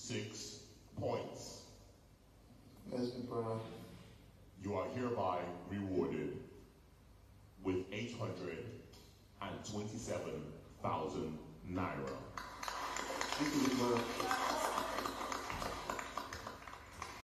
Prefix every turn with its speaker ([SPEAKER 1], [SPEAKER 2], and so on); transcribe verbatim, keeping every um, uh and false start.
[SPEAKER 1] six points.
[SPEAKER 2] Yes, Emperor.
[SPEAKER 1] You are hereby rewarded with eight hundred twenty-seven thousand naira.
[SPEAKER 2] Thank you, Emperor.